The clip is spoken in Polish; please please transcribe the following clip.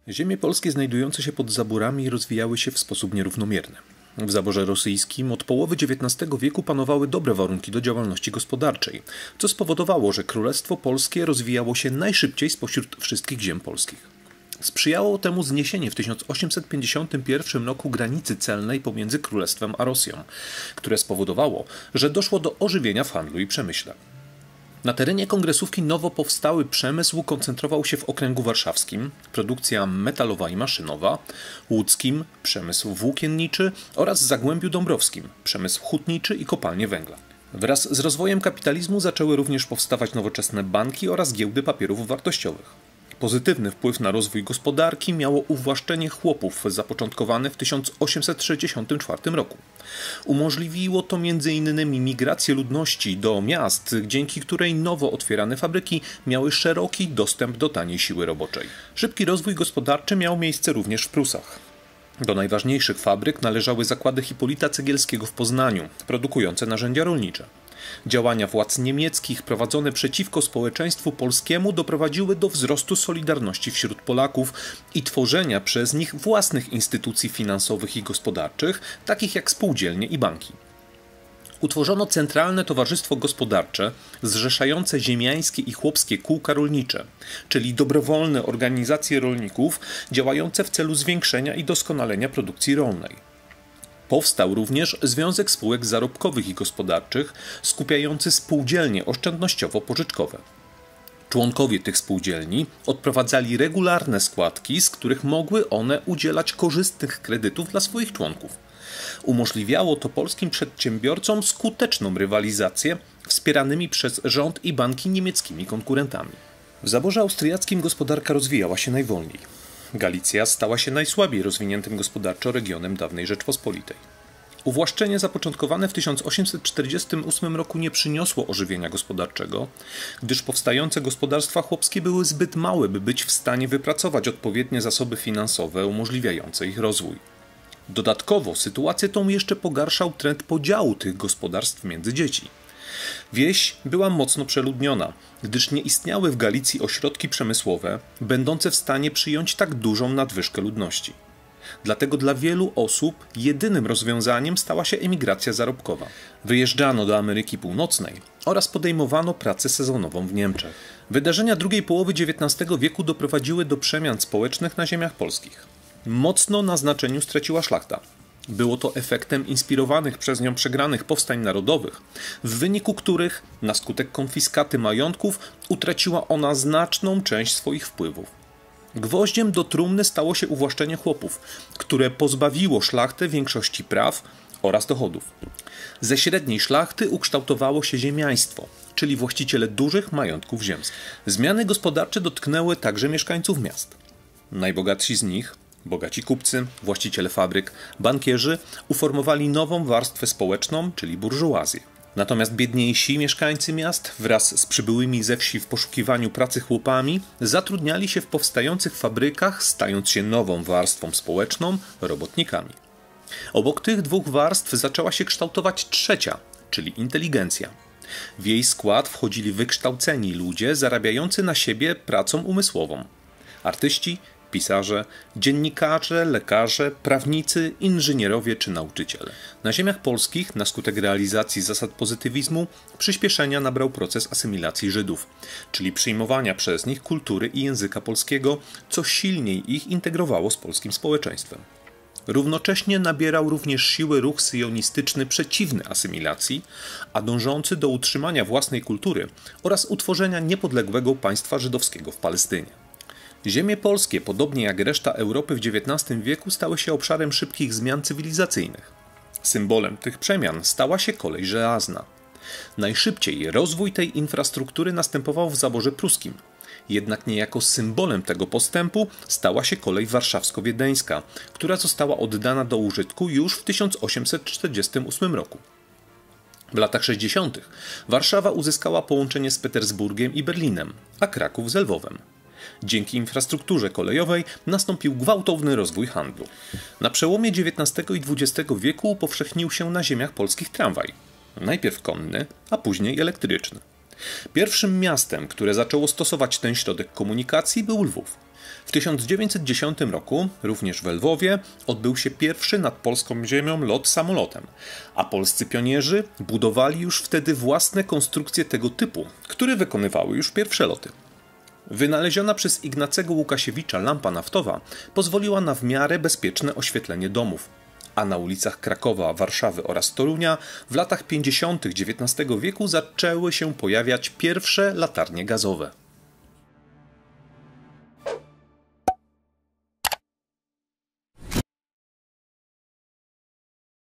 Ziemie polskie znajdujące się pod zaborami rozwijały się w sposób nierównomierny. W zaborze rosyjskim od połowy XIX wieku panowały dobre warunki do działalności gospodarczej, co spowodowało, że Królestwo Polskie rozwijało się najszybciej spośród wszystkich ziem polskich. Sprzyjało temu zniesienie w 1851 roku granicy celnej pomiędzy Królestwem a Rosją, które spowodowało, że doszło do ożywienia w handlu i przemyśle. Na terenie kongresówki nowo powstały przemysł koncentrował się w okręgu warszawskim, produkcja metalowa i maszynowa, łódzkim, przemysł włókienniczy oraz Zagłębiu Dąbrowskim, przemysł hutniczy i kopalnie węgla. Wraz z rozwojem kapitalizmu zaczęły również powstawać nowoczesne banki oraz giełdy papierów wartościowych. Pozytywny wpływ na rozwój gospodarki miało uwłaszczenie chłopów zapoczątkowane w 1864 roku. Umożliwiło to m.in. migrację ludności do miast, dzięki której nowo otwierane fabryki miały szeroki dostęp do taniej siły roboczej. Szybki rozwój gospodarczy miał miejsce również w Prusach. Do najważniejszych fabryk należały zakłady Hipolita Cegielskiego w Poznaniu, produkujące narzędzia rolnicze. Działania władz niemieckich prowadzone przeciwko społeczeństwu polskiemu doprowadziły do wzrostu solidarności wśród Polaków i tworzenia przez nich własnych instytucji finansowych i gospodarczych, takich jak spółdzielnie i banki. Utworzono Centralne Towarzystwo Gospodarcze zrzeszające ziemiańskie i chłopskie kółka rolnicze, czyli dobrowolne organizacje rolników działające w celu zwiększenia i doskonalenia produkcji rolnej. Powstał również Związek Spółek Zarobkowych i Gospodarczych, skupiający spółdzielnie oszczędnościowo-pożyczkowe. Członkowie tych spółdzielni odprowadzali regularne składki, z których mogły one udzielać korzystnych kredytów dla swoich członków. Umożliwiało to polskim przedsiębiorcom skuteczną rywalizację wspieranymi przez rząd i banki niemieckimi konkurentami. W zaborze austriackim gospodarka rozwijała się najwolniej. Galicja stała się najsłabiej rozwiniętym gospodarczo regionem dawnej Rzeczpospolitej. Uwłaszczenie zapoczątkowane w 1848 roku nie przyniosło ożywienia gospodarczego, gdyż powstające gospodarstwa chłopskie były zbyt małe, by być w stanie wypracować odpowiednie zasoby finansowe umożliwiające ich rozwój. Dodatkowo sytuację tą jeszcze pogarszał trend podziału tych gospodarstw między dzieci. Wieś była mocno przeludniona, gdyż nie istniały w Galicji ośrodki przemysłowe, będące w stanie przyjąć tak dużą nadwyżkę ludności. Dlatego dla wielu osób jedynym rozwiązaniem stała się emigracja zarobkowa. Wyjeżdżano do Ameryki Północnej oraz podejmowano pracę sezonową w Niemczech. Wydarzenia drugiej połowy XIX wieku doprowadziły do przemian społecznych na ziemiach polskich. Mocno na znaczeniu straciła szlachta. Było to efektem inspirowanych przez nią przegranych powstań narodowych, w wyniku których, na skutek konfiskaty majątków, utraciła ona znaczną część swoich wpływów. Gwoździem do trumny stało się uwłaszczenie chłopów, które pozbawiło szlachtę większości praw oraz dochodów. Ze średniej szlachty ukształtowało się ziemiaństwo, czyli właściciele dużych majątków ziemskich. Zmiany gospodarcze dotknęły także mieszkańców miast. Najbogatsi z nich, bogaci kupcy, właściciele fabryk, bankierzy uformowali nową warstwę społeczną, czyli burżuazję. Natomiast biedniejsi mieszkańcy miast wraz z przybyłymi ze wsi w poszukiwaniu pracy chłopami zatrudniali się w powstających fabrykach, stając się nową warstwą społeczną, robotnikami. Obok tych dwóch warstw zaczęła się kształtować trzecia, czyli inteligencja. W jej skład wchodzili wykształceni ludzie zarabiający na siebie pracą umysłową. Artyści, pisarze, dziennikarze, lekarze, prawnicy, inżynierowie czy nauczyciele. Na ziemiach polskich, na skutek realizacji zasad pozytywizmu, przyspieszenia nabrał proces asymilacji Żydów, czyli przyjmowania przez nich kultury i języka polskiego, co silniej ich integrowało z polskim społeczeństwem. Równocześnie nabierał również siły ruch syjonistyczny przeciwny asymilacji, a dążący do utrzymania własnej kultury oraz utworzenia niepodległego państwa żydowskiego w Palestynie. Ziemie polskie, podobnie jak reszta Europy w XIX wieku, stały się obszarem szybkich zmian cywilizacyjnych. Symbolem tych przemian stała się kolej żelazna. Najszybciej rozwój tej infrastruktury następował w zaborze pruskim. Jednak niejako symbolem tego postępu stała się kolej warszawsko-wiedeńska, która została oddana do użytku już w 1848 roku. W latach 60. Warszawa uzyskała połączenie z Petersburgiem i Berlinem, a Kraków z Lwowem. Dzięki infrastrukturze kolejowej nastąpił gwałtowny rozwój handlu. Na przełomie XIX i XX wieku upowszechnił się na ziemiach polskich tramwaj. Najpierw konny, a później elektryczny. Pierwszym miastem, które zaczęło stosować ten środek komunikacji, był Lwów. W 1910 roku, również w Lwowie, odbył się pierwszy nad polską ziemią lot samolotem, a polscy pionierzy budowali już wtedy własne konstrukcje tego typu, które wykonywały już pierwsze loty. Wynaleziona przez Ignacego Łukasiewicza lampa naftowa pozwoliła na w miarę bezpieczne oświetlenie domów, a na ulicach Krakowa, Warszawy oraz Torunia w latach 50. XIX wieku zaczęły się pojawiać pierwsze latarnie gazowe.